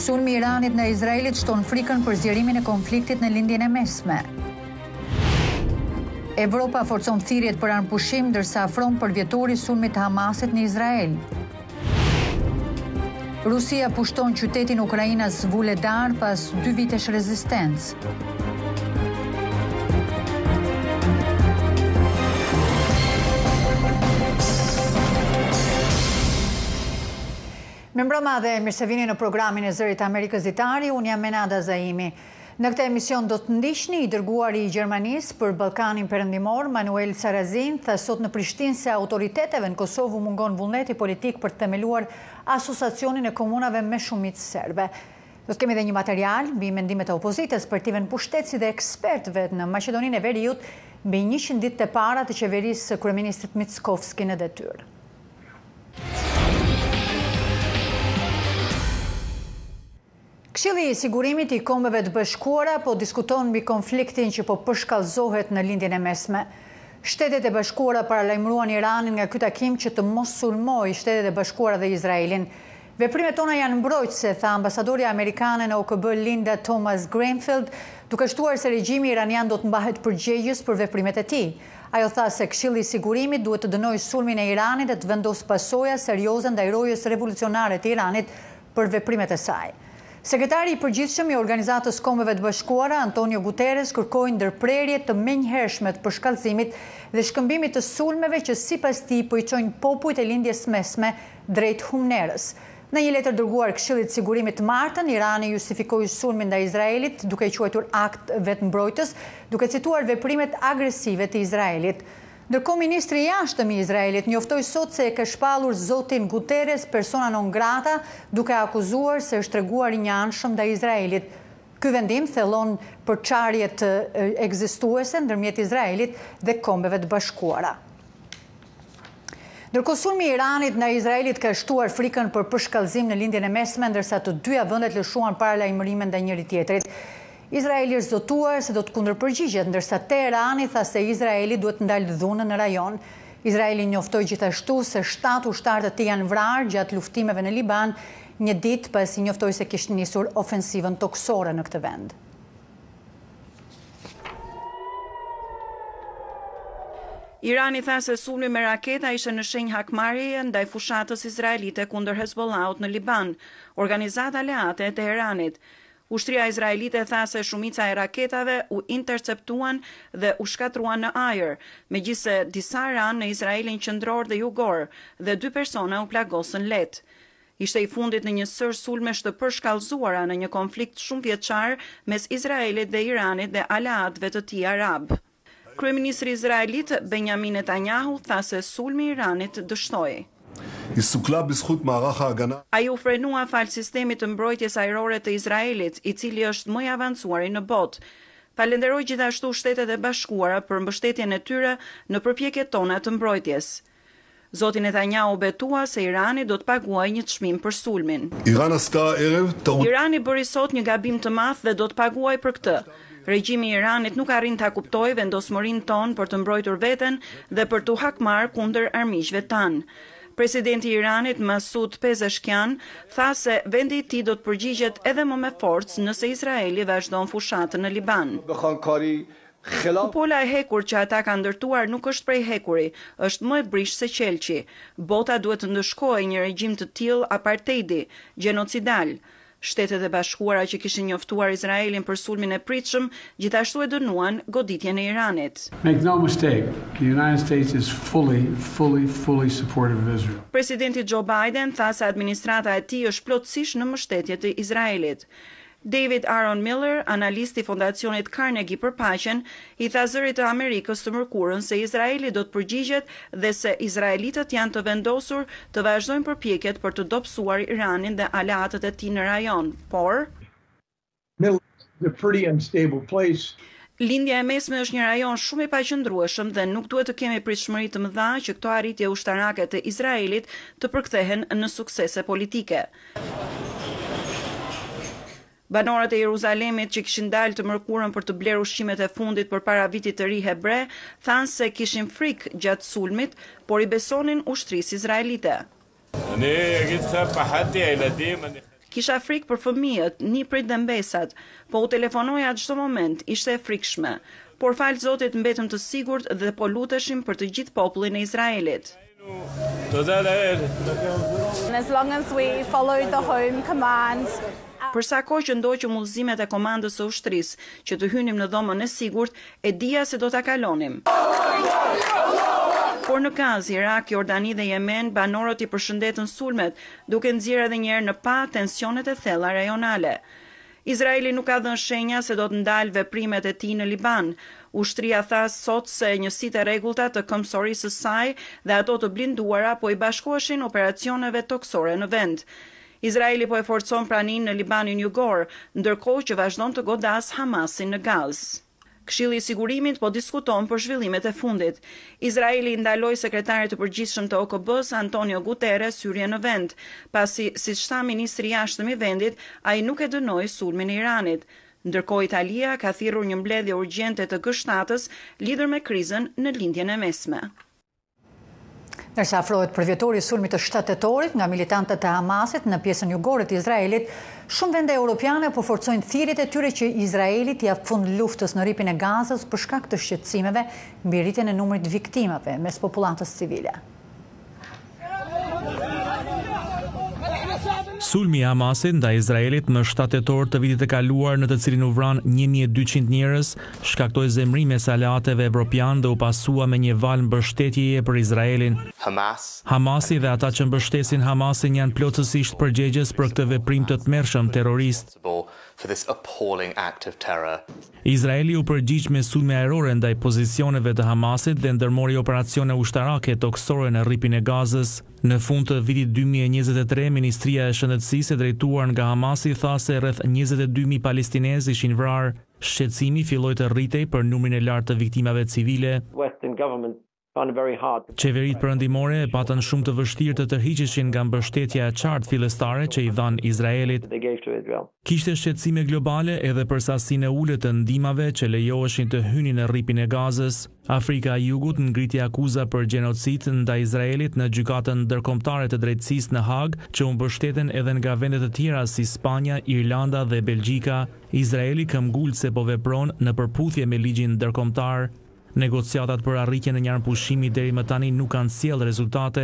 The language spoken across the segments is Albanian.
Sulmi i Iranit në Izraelit shton frikën për zgjerimin e konfliktit në lindjen e mesme. Evropa forcon thirrjet për anëpushim ndërsa afron përvjetori sulmit të Hamasit në Izrael. Rusia pushton qytetin Ukrainas Vuledar pas 2 vitesh rezistencë. Mirëmbrëma dhe mirë se vini në programin e Zërit Amerikës Ditari, unë jam Menada Zaimi. Në këtë emision do të ndiqni i dërguari i Gjermanisë për Ballkanin Perëndimor, Manuel Sarrazin, tha sot në Prishtinë se autoriteteve në Kosovë mungon vullneti politik për të themeluar asociacionin e komunave me shumicë serbe. Do të kemi edhe një material mbi mendimet e opozitës për tiven pushteci dhe ekspertëve në Maqedoninë e Veriut mbi 100 ditë të para të qeverisë së kryeministrit Mickovski në detyrë. Këshilli i Sigurimit i Kombeve të Bashkuara po diskuton mbi konfliktin që po përshkallëzohet në lindjen e mesme. Shtetet e Bashkuara paralajmëruan Iranin nga ky takim që të mos sulmojë Shtetet e Bashkuara dhe Izraelin. Veprimet tona janë mbrojtëse, tha ambasadorja amerikane në OKB Linda Thomas Greenfield, duke shtuar se regjimi iranian do të mbahet përgjegjës për veprimet e tij. Ajo tha se Këshilli i Sigurimit duhet të dënojë sulmin e Iranit dhe të vendosë pasoja serioze ndaj rojës revolucionare të Iranit për veprimet e saj. Sekretari i përgjithshëm i Organizatës Kombeve të Bashkuara, Antonio Guterres, kërkoi ndërprerje të menjëhershme të përshkallëzimit dhe shkëmbimit të sulmeve që sipas tij po i çojnë popujt e lindjes mesme drejt humnerës. Në një letër dërguar Këshillit të Sigurimit të martën, Irani justifikoi sulmin ndaj Izraelit duke i quajtur akt vetmbrojtës, duke cituar veprimet agresive të Izraelit. Ndërkohë ministri i jashtëm i Izraelit njoftoi sot se e ka shpallur zotin Guterres persona non grata, duke akuzuar se është treguar i njanshëm ndaj Izraelit. Ky vendim thellon përçarjet ekzistuese ndërmjet Izraelit dhe Kombeve të Bashkuara. Ndërkohë sulmi i Iranit ndaj Izraelit ka shtuar frikën për përshkallëzim në lindjen e mesme, ndërsa të dyja vendet lëshuan paralajmërime ndaj njëri tjetrit. Izraeli është zotuar se do të kundërpërgjigjet, ndërsa Teherani tha se Izraeli duhet të ndalë dhunën në rajon. Izraeli njoftoi gjithashtu se 7 ushtarë të tij janë vrarë gjatë luftimeve në Liban, një ditë pasi njoftoi se kishte nisur ofensivën toksore në këtë vend. Irani tha se sulmi me raketa ishte në shenjë hakmarrjeje ndaj fushatës izraelite kundër Hezbollahut në Liban, organizata aleate e Teheranit. Ushtria izraelite tha se shumica e raketave u interceptuan dhe u shkatruan në ajër, megjithse disa ranë në Izraelin qendror dhe jugor dhe 2 persona u plagosën lehtë. Ishte i fundit në një sër sulmesh të përshkallëzuara në një konflikt shumë vjeçar mes Izraelit dhe Iranit dhe aleatëve të tij arab. Kryeministri izraelit Benjamin Netanyahu tha se sulmi i Iranit dështoi. Ai u frenua fal sistemit të mbrojtjes ajrore të Izraelit, i cili është më i avancuari në botë. Falenderoi gjithashtu Shtetet e Bashkuara për mbështetjen e tyre në përpjekjet tona të mbrojtjes. Zoti Netanyahu betua se Irani do të paguajë një çmim për sulmin. Irani bëri sot një gabim të madh dhe do të paguajë për këtë. Regjimi i Iranit nuk arrin ta kuptojë vendosmërinë tonë për të mbrojtur veten dhe për t'u hakmarrë kundër armiqve tanë. Presidenti i Iranit Masud Pezeshkian tha se vendi i tij do të përgjigjet edhe më me forcë nëse Izraeli vazhdon fushatën në Liban. Kupola e hekur që ata kanë ndërtuar nuk është prej hekuri, është më e brishtë se qelçi. Bota duhet të ndëshkojë një regjim të tillë apartheidi, gjenocidal. Shtetet e Bashkuara që kishin njoftuar Izraelin për sulmin e pritshëm, gjithashtu e dënuan goditjen e Iranit. Make no mistake, the United States is fully supportive of Israel. Presidenti Joe Biden tha se administrata e tij është plotësisht në mbështetje të Izraelit. David Aaron Miller, analist i Fondacionit Carnegie për Paqen, i tha Zërit të Amerikës së Mërkurën se Izraeli do të përgjigjet dhe se izraelitët janë të vendosur të vazhdojnë përpjekjet për të dobësuar Iranin dhe aleatët e tij në rajon, por lindja e mesme është një rajon shumë i paqëndrueshëm dhe nuk duhet të kemi pritshmëri të mëdha që këto arritje ushtarake të Izraelit të përkthehen në suksese politike. Banorët e Jeruzalemit që kishin dalë të mërkurën për të bler ushqimet e fundit përpara vitit të ri hebre, thanë se kishin frikë gjatë sulmit, por i besonin ushtrisë izraelite. Kisha frikë për fëmijët, niprit dhe mbesat, po u telefonoja çdo moment, ishte e frikshme. Por falë Zotit mbetëm të sigurt dhe po luteshim për të gjithë popullin e Izraelit. As long as we follow the home command. Për sa kohë që ndoqëm udhëzimet e komandës së ushtrisë që të hynim në dhomën e sigurt, e dija se do ta kalonim. Por në Gazë, Irak, Jordani dhe Yemen, banorët i përshëndetën sulmet, duke nxjerrë edhe një herë në pa tensionet e thella rajonale. Izraeli nuk ka dhënë shenja se do të ndalë veprimet e tij në Liban. Ushtria tha sot se njësitë e rregullta të këmbësorisë së saj dhe ato të blinduara po i bashkoheshin operacioneve toksore në vend. Izraeli po e forcon praninë në Libanin Jugor, ndërkohë që vazhdon të godas Hamasin në Gazë. Këshilli i Sigurimit po diskuton për zhvillimet e fundit. Izraeli ndaloi sekretarit të përgjithshëm të OKB-s Antonio Guterres hyrje në vend, pasi, siç tha ministri i jashtëm i vendit, ai nuk e dënoi sulmin e Iranit. Ndërkohë Italia ka thirrur një mbledhje urgjente të G7-s lidhur me krizën në lindjen e mesme. Ndërsa afrohet përvjetori i sulmit të 7 tetorit nga militantët e Hamasit në pjesën jugore të Izraelit, shumë vende europiane po forcojnë thirrjet e tyre që Izraeli t'i jap fund luftës në rripin e Gazës për shkak të shqetësimeve mbi rritjen e numrit viktimave mes popullatës civile. Sulmi i Hamasit ndaj Izraelit më 7 tetor të vitit të kaluar, në të cilin u vran 1200 njerëz, shkaktoi zemrim mes aleatëve evropian dhe u pasua me një val mbështetjeje për Izraelin. Hamasi dhe ata që mbështesin Hamasin janë plotësisht përgjegjës për këtë veprim të tmerrshëm terrorist. Izraeli u përgjigj me sulme ajrore ndaj pozicioneve të Hamasit dhe ndërmori operacione ushtarake toksore në rripin e Gazës. Në fund të vitit 2023, Ministria e Shëndetësisë e drejtuar nga Hamasi tha se rreth 22.000 palestinezë ishin vrarë. Shqetësimi filloi të rritej për numrin e lartë të viktimave civile. Qeveritë perëndimore e patën shumë të vështirë të tërhiqeshin nga mbështetja e qartë fillestare që i dhanë Izraelit. Kishte shqetësime globale edhe për sasinë e ulët të ndihmave që lejoheshin të hynin në rripin e Gazës. Afrika e Jugut ngriti akuza për gjenocid ndaj Izraelit në gjykatën ndërkombëtare të drejtësisë në Hag, që u mbështeten edhe nga vende të tjera si Spanja, Irlanda dhe Belgjika. Izraeli këmbgulse po vepron në përputhje me ligjin ndërkombëtar. Negociatat për arritjen e një armëpushimi deri më tani nuk kanë sjellë rezultate.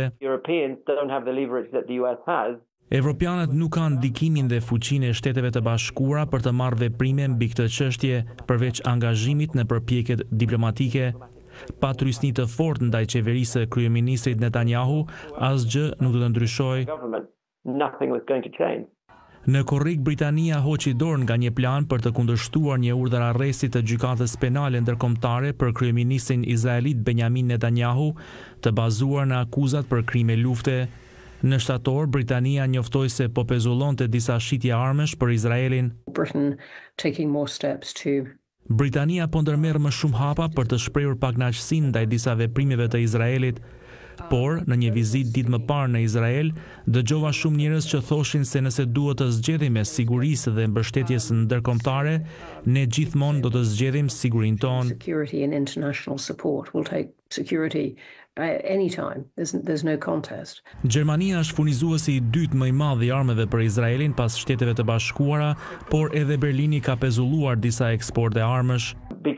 Evropianët nuk kanë ndikimin dhe fuqinë e Shteteve të Bashkuara për të marrë veprime mbi këtë çështje, përveç angazhimit në përpjekjet diplomatike. Pa trysni të fortë ndaj qeverisë së kryeministrit Netanyahu, asgjë nuk do të ndryshojë. Në korrik, Britania hoqi dorë nga një plan për të kundërshtuar një urdhër arresti të gjykatës penale ndërkombëtare për kryeministrin izraelit Benjamin Netanyahu, të bazuar në akuzat për krime lufte. Në shtator, Britania njoftoi se po pezullonte disa shitje armësh për Izraelin. Britania po ndërmerr më shumë hapa për të shprehur pakënaqësinë ndaj disa veprimeve të Izraelit. Por, në një vizitë ditë më parë në Izrael, dëgjova shumë njerëz që thoshin se nëse duhet të zgjedhim me sigurisë dhe mbështetjes ndërkombëtare, ne gjithmonë do të zgjedhim sigurinë tonë. Gjermania është furnizuesi i dytë më i madh i armëve për Izraelin pas Shteteve të Bashkuara, por edhe Berlini ka pezulluar disa eksporte armësh.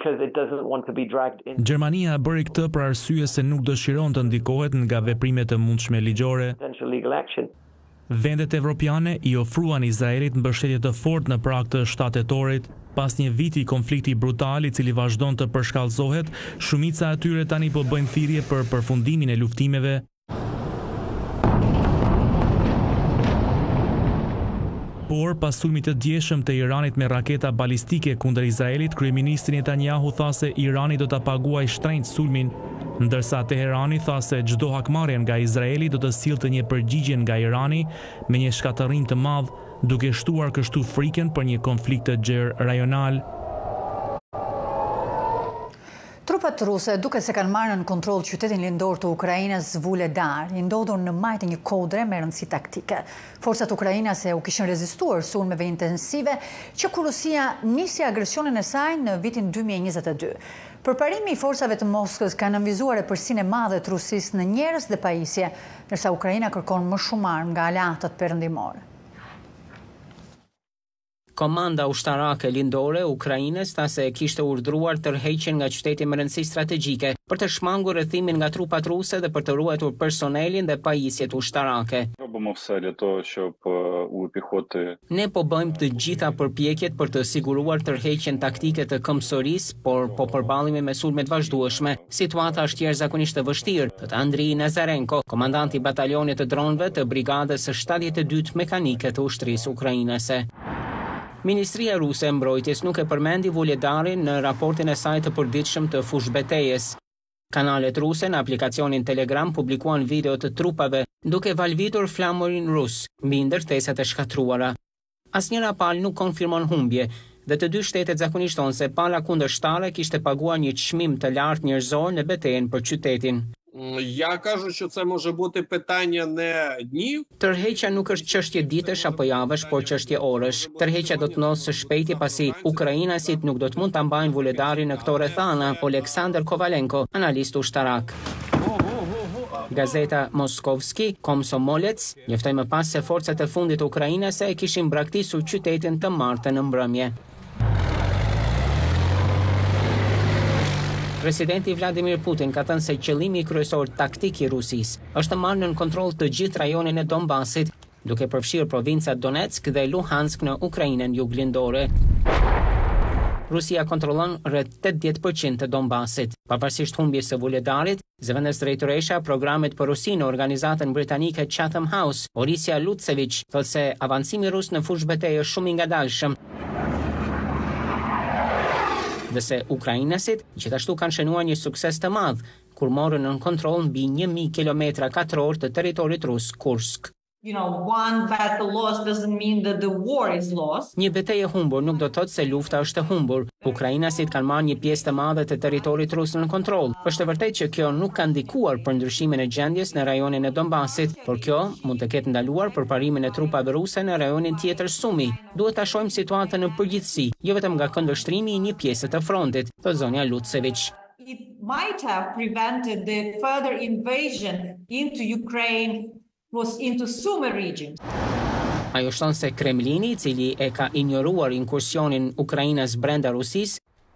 Gjermania bëri këtë për arsye se nuk dëshiron të ndikohet nga veprime të mundshme ligjore. Vendet evropiane i ofruan Izraelit mbështetje të fortë në prag të 7 tetorit. Pas një viti konflikti brutal i cili vazhdon të përshkallëzohet, shumica e tyre tani po bëjnë thirrje për përfundimin e luftimeve. Por, pas sulmit të djeshëm të Iranit me raketa balistike kundër Izraelit, kryeministri Netanyahu tha se Irani do ta paguajë shtrenjtë sulmin, ndërsa Teherani tha se çdo hakmarrje nga Izraeli do të sillte një përgjigje nga Irani me një shkatërrim të madh, duke shtuar kështu frikën për një konflikt të gjerë rajonal. Trupat ruse, duke se kanë marrë në kontroll qytetin lindor të Ukrainës Vuhledar, i ndodhur në majtë një kodre me rëndësi taktike. Forcat ukrainase u kishin rezistuar sulmeve intensive që kur Rusia nisi agresionin e saj në vitin 2022. Përparimi i forcave të Moskës ka nënvizuar e përsinë e madhe të Rusisë në njerëz dhe pajisje, ndërsa Ukraina kërkon më shumë armë nga aleatët perëndimor. Komanda ushtarake lindore Ukrainës tha se kishte urdhëruar tërheqjen nga qyteti me rëndësi strategjike për të shmangur rrethimin nga trupat ruse dhe për të ruajtur personelin dhe pajisjet ushtarake. Ne po bëjmë të gjitha përpjekjet për të siguruar tërheqjen taktike të këmbësorisë, por po përballemi me sulme të vazhdueshme. Situata është jashtëzakonisht e vështirë, thot Andriy Nazarenko, komandanti i batalionit të dronëve të brigadës së 72 mekanike të ushtrisë ukrainase. Ministria ruse e mbrojtjes nuk e përmendi Vuledarin në raportin e saj të përditshëm të fush betejës. Kanalet ruse në aplikacionin Telegram publikuan video të trupave duke valvitur flamurin rus mbi ndërtesat e shkatruara. Asnjëra palë nuk konfirmon humbje dhe të dy shtetet zakonisht thonë se pala kundërshtare kishte paguar një çmim të lartë njerëzor në betejën për qytetin. Я кажу, що це може бути питання не днів. Tërheqja nuk është çështje ditësh apo javësh, por çështje orësh. Tërheqja do të ndodhë së shpejti pasi ukrainasit nuk do të mund ta mbajnë Vuledarin në këto rrethana, Oleksandr Kovalenko, analist ushtarak. Gazeta Moskovski Komsomolets njoftoi më pas se forcat e fundit ukrainase e kishin braktisur qytetin të martën në mbrëmje. Presidenti Vladimir Putin ka thënë se qëllimi kryesor taktik i Rusisë është të marrë në kontroll të gjithë rajonin e Donbasit, duke përfshirë provincat Donetsk dhe Luhansk në Ukrainën juglindore. Rusia kontrollon rreth 80% të Donbasit. Pavarësisht humbjes së Vuledarit, zëvendës drejtoresha programit për Rusi në organizatën britanike Chatham House, Orisia Lutsevich, thotë se avancimi rus në fushë betejë është shumë i ngadalshëm. Dhe se ukrainasit gjithashtu kanë shënuar një sukses të madh kur morën në kontroll mbi 1000 kilometra katror të territorit rus Kursk. One battle lost doesn't mean that the war is lost. Një betejë e humbur nuk do të thotë se lufta është e humbur. Ukrainasit kanë marrë një pjesë të madhe të territorit rus në kontroll. Është e vërtetë që kjo nuk ka ndikuar për ndryshimin e gjendjes në rajonin e Donbasit, por kjo mund të ketë ndaluar përparimin e trupave ruse në rajonin tjetër Sumi. Duhet ta shohim situatën në përgjithësi, jo vetëm nga këndvështrimi i një pjese të frontit, thot zonja Lutsevich. It might have prevented the further invasion into Ukraine was into Sumy region. Ajo shton se Kremlini, i cili e ka injoruar inkursionin Ukrainas brenda Rusisë,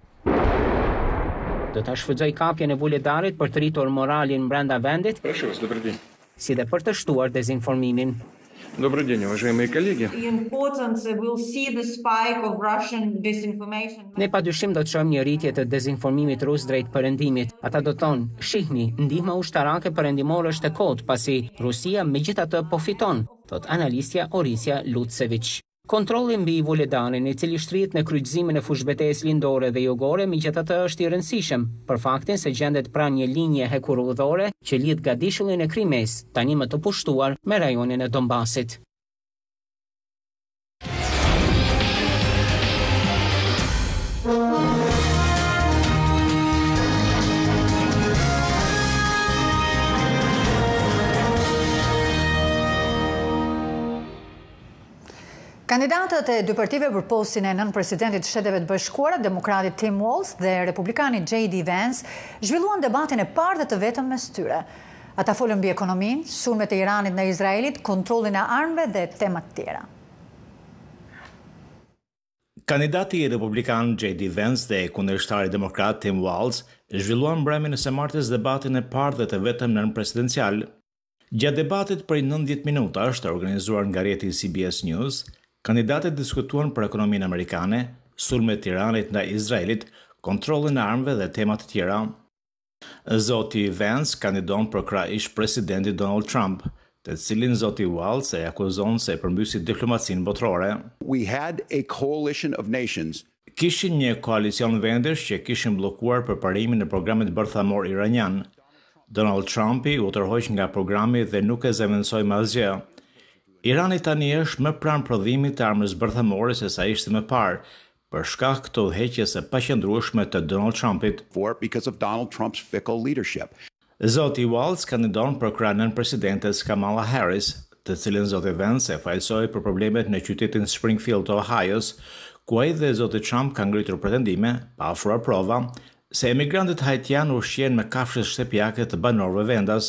do ta shfrytëzoj kapjen e Vuledarit për të rritur moralin brenda vendit, si dhe për të shtuar dezinformimin. Добрый день, уважаемые коллеги. We'll see the spike of Russian disinformation. Ne padyshim do të shohim një rritje të dezinformimit rus drejt perëndimit. Ata do thonë, shihni, ndihma ushtarake perëndimore është e kotë pasi Rusia megjithatë po fiton, thot analistja Orisia Lutsevich. Kontrolli mbi Vuledarin, i cili shtrihet në kryqëzimin e fushbetejës lindore dhe jugore, megjithatë është i rëndësishëm për faktin se gjendet pranë një linje hekurudhore që lidh gadishullin e Krimes, tani më të pushtuar me rajonin e Donbasit. Kandidatët e dy partive për postin e nën-presidentit të Shteteve të Bashkuara, demokrati Tim Walz dhe republikani J.D. Vance, zhvilluan debatin e parë dhe të vetëm mes tyre. Ata folën mbi ekonominë, sulmet e Iranit në Izraelit, kontrollin e armëve dhe tema të tjera. Kandidati republikan J.D. Vance dhe kundërshtari demokrat Tim Walz zhvilluan mbrëmjen e së martes debatin e parë dhe të vetëm nën-presidencial. Gjatë debatit për 90 minutash të organizuar nga rrjeti CBS News, kandidatët diskutuan për ekonominë amerikane, sulmet të Iranit ndaj Izraelit, kontrollin e armëve dhe tema të tjera. Zoti Vance kandidon për krah ish presidentit Donald Trump, të cilin zoti Walz e akuzon se përmbysi diplomacinë botërore. We had a coalition of nations. Kishin një koalicion vendesh që kishin bllokuar përparimin e programit bërthamor iranian. Donald Trumpi u tërhoq nga programi dhe nuk e zëvendësoi më asgjë. Irani tani është më pranë prodhimit të armës bërthamore se sa ishte më parë, për shkak të udhëheqjes së paqëndrueshme të Donald Trumpit. Because of Donald Trump's fickle leadership. Zoti Walz kandidon për krah nën-presidentes Kamala Harris, të cilën zoti Vance e fajsoi për problemet në qytetin Springfield të Ohio's, ku ai dhe zoti Trump kanë ngritur pretendime, pa ofruar prova, se emigrantët haitian ushqehen me kafshë shtëpiake të banorëve vendas.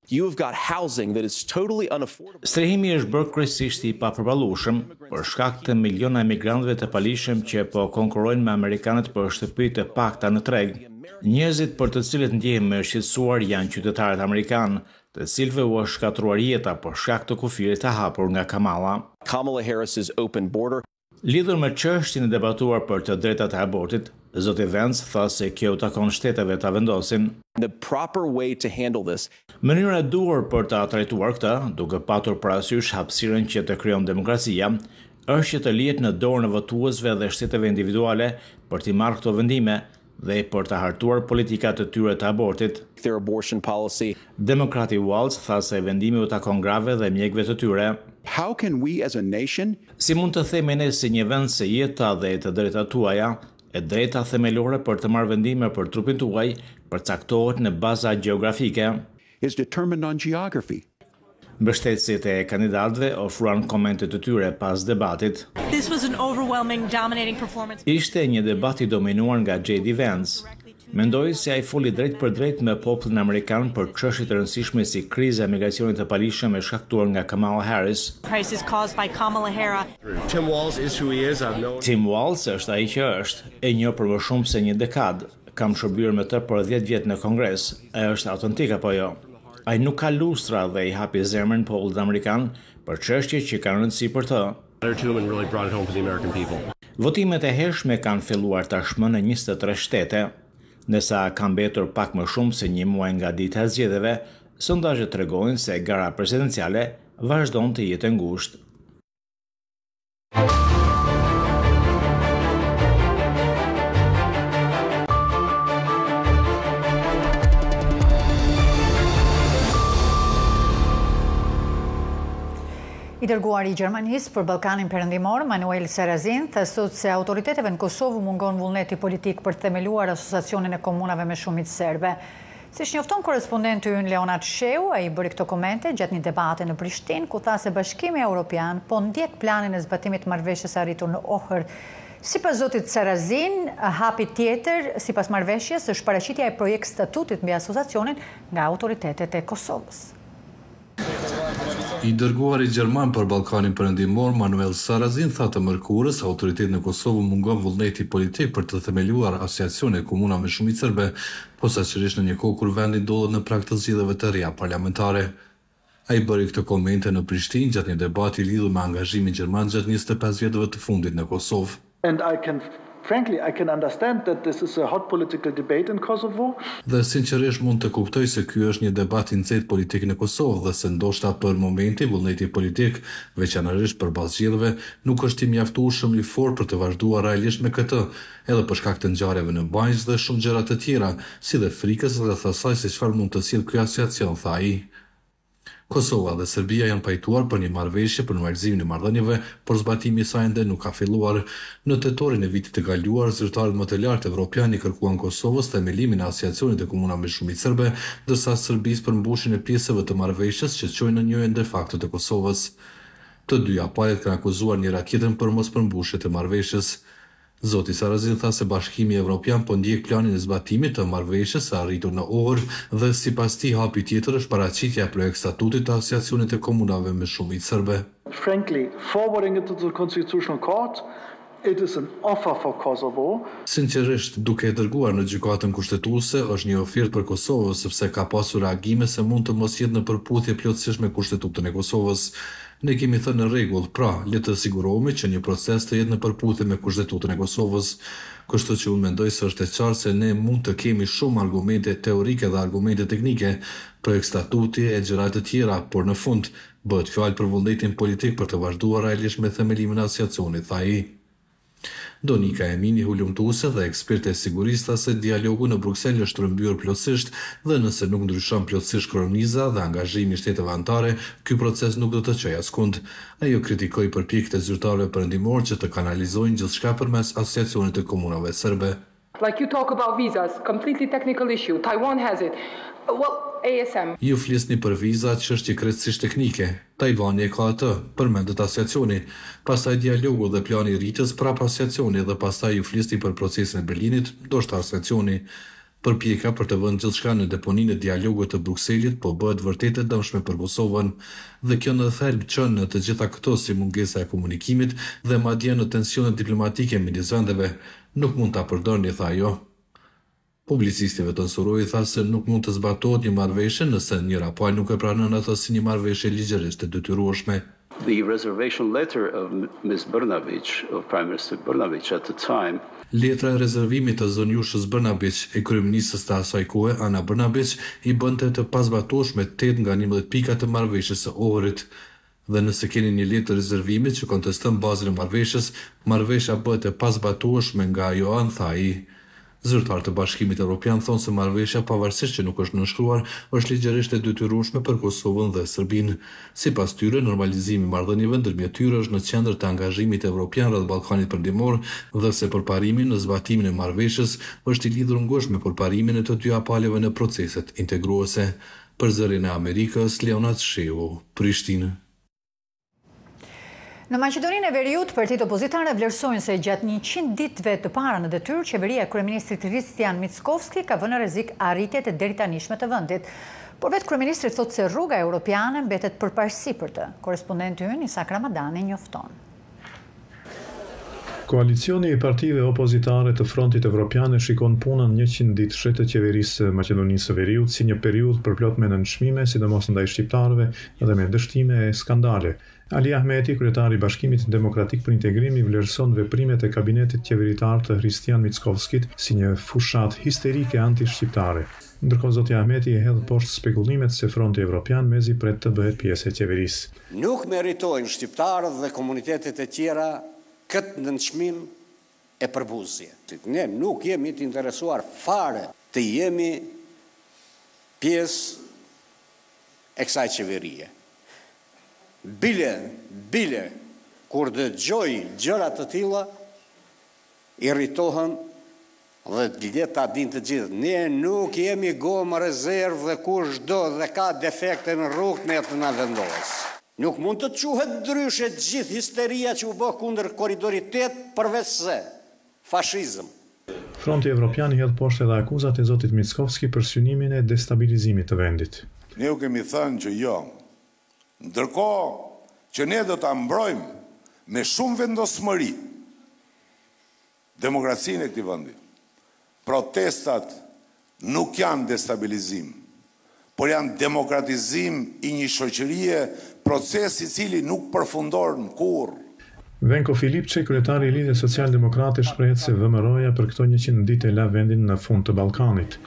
You've got housing that is totally unaffordable. Strehimi është bërë kryesisht I papërballueshëm për shkak të miliona emigrantëve të palishëm që po konkurrojnë me amerikanët për shtëpi të pakta në treg. Njerëzit për të cilët ndjehemi të shqetësuar janë qytetarët amerikanë, të cilëve u është shkatruar jeta për shkak të kufirit të hapur nga Kamala. Kamala Harris's open border. Lidhur me çështjen e debatuar për të drejtat e abortit, zoti Vance tha se kjo u takon shteteve ta vendosin. The proper way to handle this. Mënyra e duhur për ta trajtuar këtë, duke patur parasysh hapësirën që të krijon demokracia, është që të lihet në dorën e votuesve dhe shteteve individuale për të marrë këto vendime dhe për të hartuar politikat e tyre të abortit. Their abortion policy. Demokrati Walz tha se vendimi u takon grave dhe mjekëve të tyre. How can we as a nation? Si mund të themi ne si një vend se jeta dhe të drejtat tuaja, e drejta themelore për të marrë vendime për trupin tuaj, përcaktohet në baza gjeografike. Is determined on geography. Mbështetësit e kandidatëve ofruan komente të tyre pas debatit. This was an overwhelming, dominating performance. Ishte një debat I dominuar nga J.D. Vance. Mendoj se ai foli drejt për drejt me popullin amerikan për çështje të rëndësishme si kriza e migracionit të palishëm e shkaktuar nga Kamala Harris. Crisis caused by Kamala Harris. Tim Walz is who he is. Tim Walz është ai që është, e njoh për më shumë se një dekadë. Kam shërbyer me të për 10 vjet në Kongres. Ai është autentik apo jo? Ai nuk ka lustra dhe I hapi zemrën popullit amerikan për çështje që kanë rëndësi për të. Votimet e hershme kanë filluar tashmë në 23 shtete. Nësa ka mbetur pak më shumë se një muaj nga dita e zgjedhjeve, sondazhet tregojnë se gara presidenciale vazhdon të jetë ngushtë. I dërguari I Gjermanisë për Ballkanin Perëndimor, Manuel Sarrazin, thasot se autoriteteve në Kosovë mungon vullneti politik për të themeluar asociacionin e komunave me shumicë serbe. Siç njofton korrespondenti ynë Leonard Sheu, ai bëri këto komente gjatë një debati në Prishtinë, ku tha se Bashkimi Evropian po ndjek planin e zbatimit të marrëveshjes arritur në Ohër. Sipas zotit Sarrazin, hapi tjetër sipas marrëveshjes është paraqitja e projekt statutit mbi asociacionin nga autoritetet e Kosovës. I dërguari Gjerman për Ballkanin Perëndimor, Manuel Sarrazin, tha të mërkurës autoritetet në Kosovë mungon vullneti politik për të themeluar asociacione komuna me shumicë serbe, posaçërisht në një kohë kur vendi ndodhet në prag të zgjedhjeve të reja parlamentare. Ai bëri këtë komente në Prishtinë gjatë një debati lidhur me angazhimin gjerman gjatë 25 vjetëve të fundit në Kosovë. Frankly, I can understand that this is a hot political debate in Kosovo. Dhe sinqerisht mund të kuptoj se ky është një debat I nxehtë politik në Kosovë dhe se ndoshta për momenti vullneti politik, veçanërisht për bazë zgjedhjeve, nuk është I mjaftueshëm I fortë për të vazhduar realisht me këtë, edhe për shkak të ngjarjeve në Banjë dhe shumë gjëra të tjera, si dhe frikës dhe asaj se çfarë mund të sjellë ky asociacion, tha ai. Kosova dhe Serbia janë pajtuar për një marrëveshje për normalizimin e marrëdhënieve, por zbatimi I saj ende nuk ka filluar. Në tetorin e vitit të kaluar, zyrtarët më të lartë evropianë kërkuan Kosovës themelimin e asociacionit të komunave me shumicë serbe, ndërsa Serbisë përmbushjen e pjesëve të marrëveshjes që çojnë në njëjën de facto të Kosovës. Të dyja palët kanë akuzuar njëra tjetrën për mos përmbushje të marrëveshjes. Zoti Sarrazin tha se Bashkimi Evropian po ndjek planin e zbatimit të marrëveshjes së arritur në Ohër dhe sipas tij hapi tjetër është paraqitja e projekt statutit të asociacionit të komunave me shumicë serbe. Frankly, forwarding it to the Constitutional Court, it is an offer for Kosovo. Sinqerisht, duke e dërguar në gjykatën kushtetuese është një ofertë për Kosovën sepse ka pasur reagime se mund të mos jetë në përputhje plotësisht me kushtetutën e Kosovës. Ne kemi thënë në rregull, pra, le të sigurohemi që një proces të jetë në përputhje me kushtetutën e Kosovës. Kështu që unë mendoj se është e qartë se ne mund të kemi shumë argumente teorike dhe argumente teknike, projekt statuti e gjëra të tjera, por në fund bëhet fjalë për vullnetin politik për të vazhduar realisht me themelimin e asociacionit, tha ai. Donika Emini, hulumtuese dhe eksperte e sigurisë, tha se dialogu në Bruksel është rrëmbyer plotësisht dhe nëse nuk ndryshon plotësisht kroniza dhe angazhimi I shteteve anëtare, ky proces nuk do të çojë askund. Ajo kritikoi përpjekjet e zyrtarëve perëndimor që të kanalizojnë gjithçka përmes asociacionit të komunave serbe. Like you talk about visas, completely technical issue. Taiwan has it. Well, ASM. Ju flisni për viza, çështje krejtësisht teknike. Tajvani e ka atë, përmendet asociacioni. Pastaj dialogu dhe plani I rritjes prapë asociacioni dhe pastaj ju flisni për procesin e Berlinit, ndoshta asociacioni. Përpjekja për të vënë gjithçka në deponinë e dialogut të Brukselit po bëhet vërtet e dëmshme për Kosovën dhe kjo në thelb çon në të gjitha këto si mungesa e komunikimit dhe madje në tensionet diplomatike midis vendeve. Nuk mund ta përdorni, tha ajo. Publicisti Vetonsuroi tha se nuk mund të zbatohet një marrëveshje nëse njëra palë nuk e pranon atë si një marrëveshje ligjërisht e detyrueshme. The reservation letter of Ms. Brnabić, of Prime Minister Brnabić at the time, letra e rezervimit të zonjushës Brnabić e kryeministës të asaj kohe, Ana Brnabić, i bënte të pazbatueshme 8 nga 11 pika të marrëveshjes së Ohrit. Dhe nëse keni një letër të rezervimit që konteston bazën e marrëveshjes, marrëveshja bëhet e pazbatueshme nga ajo anë, tha ai. Zyrtarët të Bashkimit Evropian thonë se marrëveshja, pavarësisht që nuk është nënshkruar, është ligjërisht e detyrueshme për Kosovën dhe Serbinë. Sipas tyre, normalizimi i marrëdhënieve ndërmjet tyre është në qendër të angazhimit evropian rreth Ballkanit Perëndimor dhe se përparimi në zbatimin e marrëveshjes është i lidhur ngushtë me përparimin e të dy palëve në proceset integruese. Për Zërin e Amerikës, Leonard Shehu, Prishtinë. Në Maqedoninë e Veriut, partitë opozitare vlerësojnë se gjatë 100 ditëve të para në detyrë, qeveria e kryeministrit Hristijan Mickovski ka vënë në rrezik arritjet e deritanishme të vendit. Por vetë kryeministri thotë se rruga europiane mbetet përparësi për të. Korrespondenti ynë Isak Ramadani njofton. Koalicioni i partive opozitare të Frontit Evropian e shikon punën 100 ditëshe të qeverisë së Maqedonisë së Veriut si një periudhë përplot me nënçmime, sidomos ndaj shqiptarëve dhe me dështime e skandale. Ali Ahmeti, kryetari i Bashkimit Demokratik për Integrim, i vlerëson veprimet e kabinetit qeveritar të Hristijan Mickovskit si një fushat histerike anti-shqiptare. Ndërkohë zoti Ahmeti e hedh poshtë spekullimet se Fronti Evropian mezi pret të bëhet pjesë e qeverisë. Nuk meritojnë shqiptarët dhe komunitetet e tjera këtë nënçmim e përbuzje. Ne nuk jemi të interesuar fare të jemi pjesë e kësaj qeverie. Bile, kur dëgjoj gjëra të tilla, irritohen dhe le ta dinë të gjithë. Ne nuk jemi gomë rezervë dhe kushdo dhe ka defekte në rrugë ne të na vendos. Nuk mund të quhet ndryshe gjithë histeria që u bë kundër korridorit 8 përveç se fashizëm. Fronti Evropian i hedh poshtë edhe akuzat e zotit Mickovski për synimin e destabilizimit të vendit. Ne u kemi thënë që jo. Ndërkohë që ne do ta mbrojmë me shumë vendosmëri demokracinë e këtij vendi. Protestat nuk janë destabilizim, por janë demokratizim i një shoqërie, proces i cili nuk përfundon kurrë. Venko Filipçi, kryetari i Lidhjes Social-Demokrate, shprehet se VMRO-ja për këto 100 ditë la vendin në fund të Ballkanit.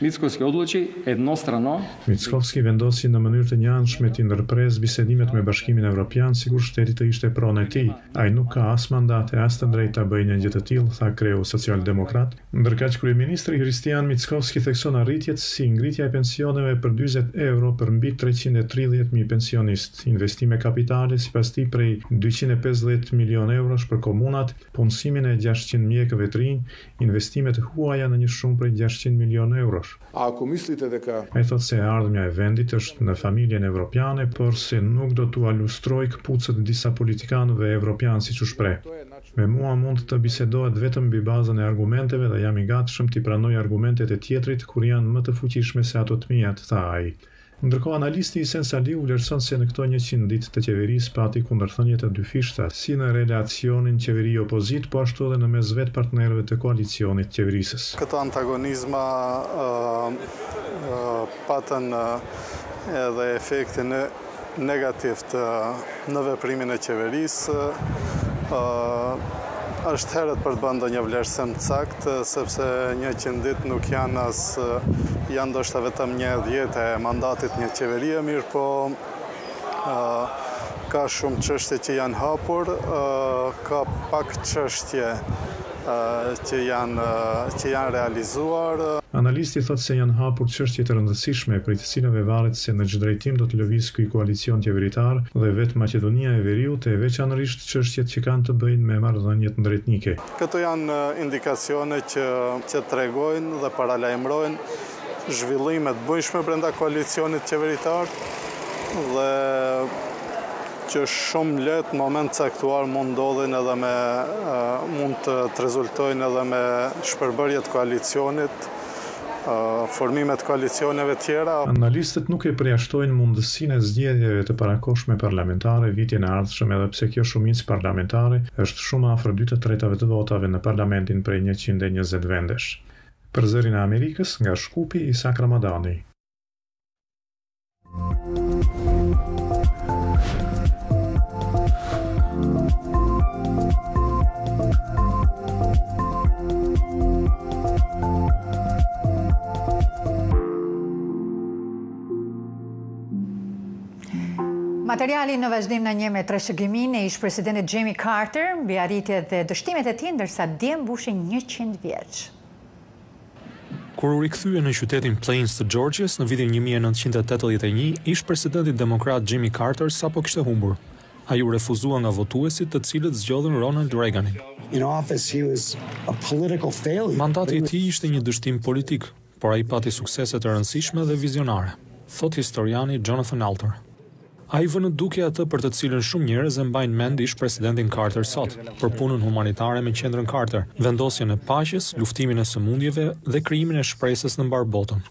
Mickovski vendosi në mënyrë të njëanshme të ndërpres bisedimet me Bashkimin Evropian, sikur shteti të ishte pronë e tij. Ai nuk ka as mandate as të drejtë ta bëjë një gjë të tillë, tha kreu social-demokrat. Ndërkaq kryeministri Hristijan Mickovski thekson arritjet si ngritja e pensioneve për 40 euro për mbi 330.000 pensionistë, investime kapitale sipas tij prej 250 milionë eurosh për komunat, punësimin e 600 mjekëve të rinj, investimet huaja në një shumë prej 600 milionë eurosh. A ku mislite dhe ka? Ai thotë se ardhmja e vendit është në familjen evropiane, por se nuk do t'u lustroj këpucët disa politikanëve evropian siç u shpreh. Me mua mund të bisedohet vetëm mbi bazën e argumenteve dhe jam i gatshëm t'i pranoj argumentet e tjetrit kur janë më të fuqishme se ato të mia, tha ai. Ndërkohë analisti Isen Saliu vlerëson se në këto 100 ditë të qeverisë pati kundërthënie të dyfishta, si në relacionin qeveri-opozit, po ashtu edhe në mes vetë partnerëve të koalicionit qeverisës. Këto antagonizma patën edhe efektin negativ në veprimin e qeverisë. Është herët për të bërë ndonjë vlerësim të saktë, sepse 100 ditë nuk janë ndoshta vetëm 1/10 e mandatit një qeverie, mirë po ka shumë çështje që janë hapur, ka pak çështje që janë realizuar. Analisti thotë se janë hapur çështje të rëndësishme për të cilave varet se në çdo drejtim do të lëvizë ky koalicion qeveritar dhe vetë Maqedonia e Veriut e veçanërisht çështjet që kanë të bëjnë me marrëdhëniet ndërtnike. Këto janë indikacione që tregojnë dhe paralajmërojnë zhvillime të bëjshme brenda koalicionit qeveritar dhe që shumë lehtë në moment caktuar mund ndodhin edhe mund të rezultojnë edhe me shpërbërje të koalicionit formimet koalicioneve tjera. Analistët nuk e përjashtojnë mundësinë e zgjedhjeve të parakohshme parlamentare vitjen e ardhshëm, edhe pse kjo shumicë parlamentare është shumë afër 2/3 të votave në parlamentin prej 120 vendesh. Për Zërin e Amerikës, nga Shkupi, Isak Ramadani. Materiali në vazhdim në një me trashëgimin e ish-presidentit Jimmy Carter mbi arritjet dhe dështimet e tij, ndërsa dje mbushin 100 vjeç. Kur u rikthye në qytetin Plains të Georgias në vitin 1981, ish-presidenti demokrat Jimmy Carter sapo kishte humbur. Ai u refuzua nga votuesit, të cilët zgjodhin Ronald Reaganin. Mandati i tij ishte një dështim politik, por ai pati suksese të rëndësishme dhe vizionare, thot historiani Jonathan Alter. Ai vënë duke atë për të cilën shumë njerëz e mbajnë mend ish-presidentin Carter sot, për punën humanitare me qendrën Carter, vendosjen e paqes, luftimin e sëmundjeve dhe krijimin e shpresës në mbar botën.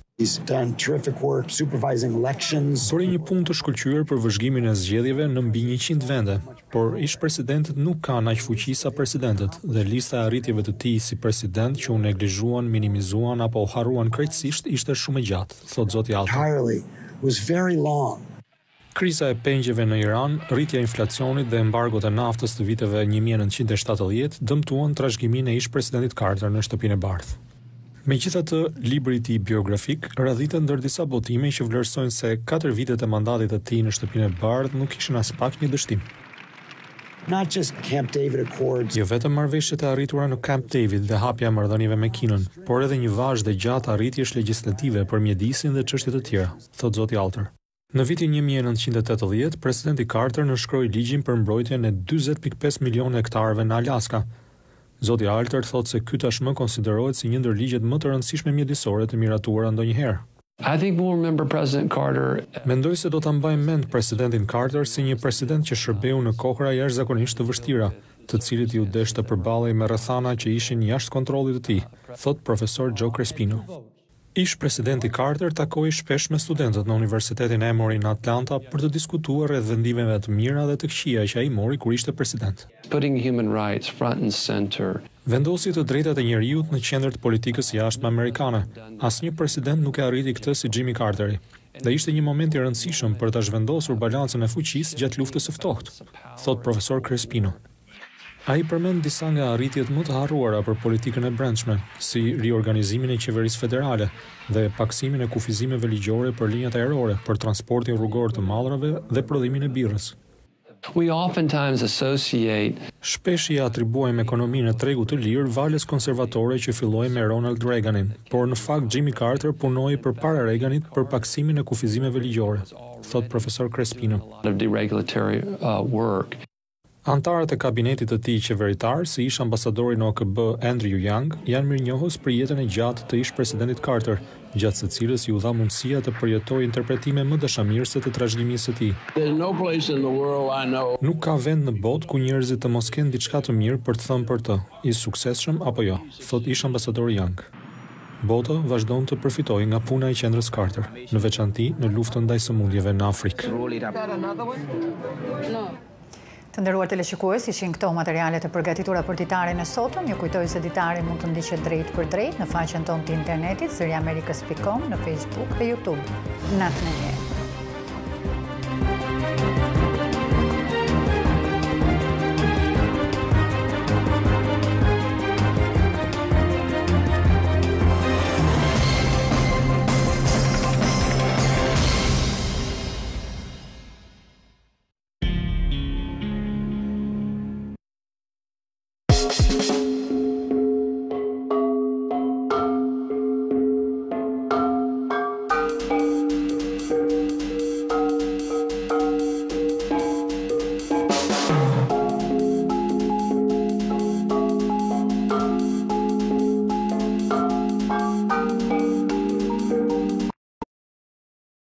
Bëri një punë të shkëlqyer për vëzhgimin e zgjedhjeve në mbi 100 vende, por ish-presidentët nuk kanë aq fuqi sa presidentët dhe lista e arritjeve të tij si president që u neglizhuan, minimizuan apo u harruan krejtësisht ishte shumë e gjatë, thot zoti Alter. Kriza e pengjeve në Iran, rritja e inflacionit dhe embargot e naftës të viteve 1970 dëmtuan trashëgiminë e ish-presidentit Carter në Shtëpinë e Bardhë. Megjithatë, libri i tij biografik radhitet ndër disa botime që vlerësojnë se 4 vitet e mandatit të tij në Shtëpinë e Bardhë nuk kishin as pak një dështim. Jo vetëm marrëveshjet e arritura në Camp David dhe hapja e marrëdhënieve me Kinën, por edhe një vazhde gjatë arritjesh legjislative për mjedisin dhe çështje të tjera, thot zoti Alter. Në vitin 1980, presidenti Carter nënshkroi ligjin për mbrojtjen e 40.5 milionë hektarëve në Alaska. Zoti Alter thotë se ky tashmë konsiderohet si një ndër ligjet më të rëndësishme mjedisore të miratuara ndonjëherë. Mendoj se do ta mbajmë mend presidentin Carter si një president që shërbeu në kohëra jashtëzakonisht të vështira, të cilit i u desh të përballej me rrethana që ishin jashtë kontrollit të tij, thot profesor Joe Crespino. Ish-presidenti Carter takoi shpesh me studentët në Universitetin Emory në Atlanta për të diskutuar rreth vendimeve të mira dhe të këqija që ai mori kur ishte president. Vendosi të drejtat e njerëzit në qendër të politikës jashtme amerikane. Asnjë president nuk e arriti këtë si Jimmy Carteri. Dhe ishte një moment i rëndësishëm për ta zhvendosur balancën e fuqisë gjatë luftës së ftohtë, thot profesor Crespino. Ai përmend disa nga arritjet më të harruara për politikën e brendshme, si riorganizimin e qeverisë federale dhe paksimin e kufizimeve ligjore për linjat ajrore, për transportin rrugor të mallrave dhe prodhimin e birrës. Shpesh i atribuojmë ekonominë e tregut të lirë valës konservatore që filloi me Ronald Reaganin, por në fakt Jimmy Carter punoi përpara Reaganit për paksimin e kufizimeve ligjore, thot profesor Crespino. Antarët e kabinetit të tij qeveritar, si ish ambasadori në OKB Andrew Young, janë mirënjohës për jetën e gjatë të ish-presidentit Carter, gjatë së cilës i u dha mundësia të përjetojë interpretime më dashamirëse të trashëgimisë së tij. Nuk ka vend në botë ku njerëzit të mos kenë diçka të mirë për të thënë për të, i suksesshëm apo jo, thot ish ambasadori Young. Bota vazhdon të përfitojë nga puna e qendrës Carter, në veçanti në luftën ndaj sëmundjeve në Afrikë. Të nderuar teleshikues, ishin këto materiale të përgatitura për ditarin e sotëm. Ju kujtoj se ditari mund të ndiqet drejt për drejt në faqen tonë të internetit zëriamerikës.com, në Facebook dhe YouTube. Natën e mirë.